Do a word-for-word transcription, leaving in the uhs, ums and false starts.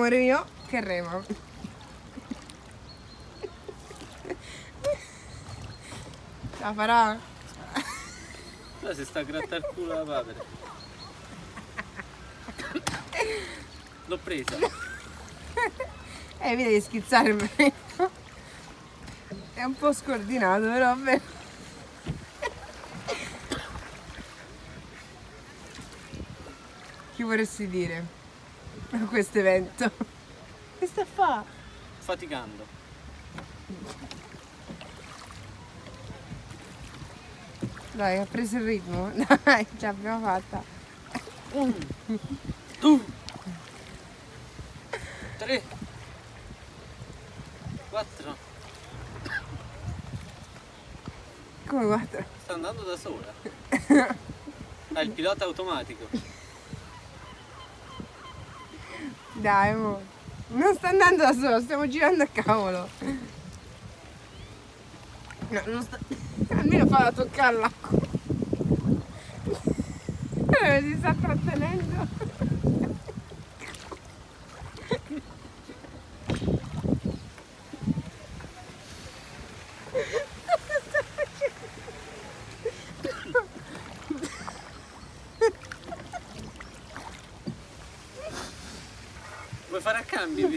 amore mio, che rema. La farà? Ma si sta a grattare il culo la papera. L'ho presa. Eh, mi devi schizzare bene. È un po' scordinato, però vabbè. Che vorresti dire a questo evento? Che sta a fa? Faticando. Dai, ha preso il ritmo. Dai, ce l'abbiamo fatta. Un, due, tre, quattro. Come quattro? Sta andando da sola. Ha il pilota automatico. Dai, amore. Non sta andando da solo, stiamo girando a cavolo. No, non sta... Almeno falla toccare l'acqua. Eh, si sta trattenendo. Vuoi fare a cambio?